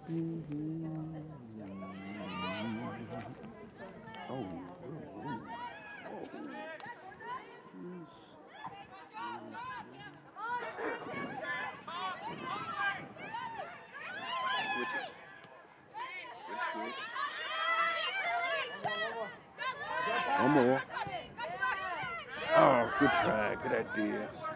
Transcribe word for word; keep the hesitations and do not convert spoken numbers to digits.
Mhm. Oh, oh, oh, Switches. Good switch. one more. Oh, good try, good idea.